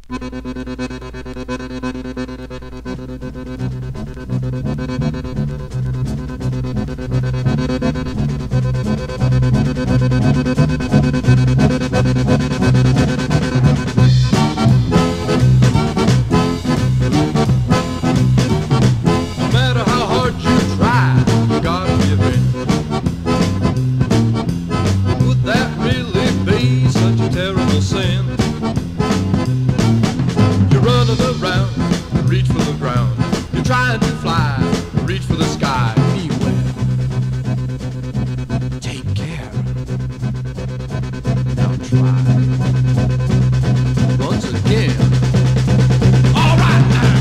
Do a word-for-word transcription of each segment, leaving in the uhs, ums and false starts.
Trying to fly, reach for the sky. Beware. Take care. Now try. Once again. All right now.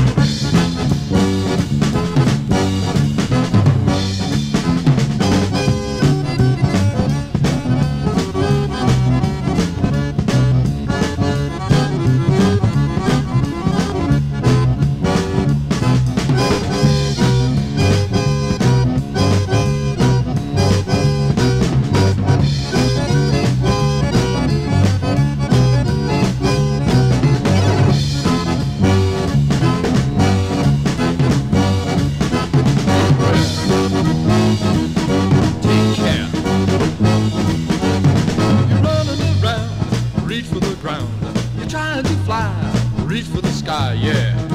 Reach for the ground. You're trying to fly. Reach for the sky, yeah.